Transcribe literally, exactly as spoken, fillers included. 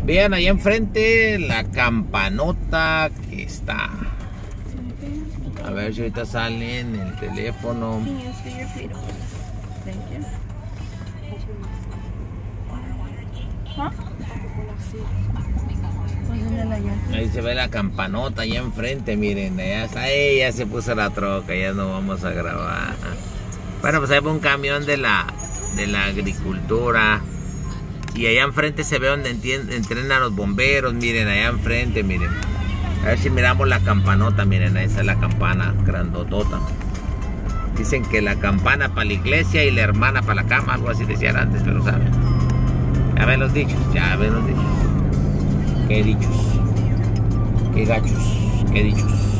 Vean allá enfrente la campanota que está. A ver si ahorita sale en el teléfono. Ahí se ve la campanota allá enfrente, miren, allá está, ey, ya se puso la troca, ya no vamos a grabar. Bueno, pues ahí va un camión de la, de la agricultura. Y allá enfrente se ve donde entrenan los bomberos, miren, allá enfrente, miren. A ver si miramos la campanota, miren, esa es la campana grandotota. Dicen que la campana para la iglesia y la hermana para la cama, algo así decían antes, pero saben. Ya ven los dichos, ya ven los dichos. Qué dichos, qué gachos, qué dichos.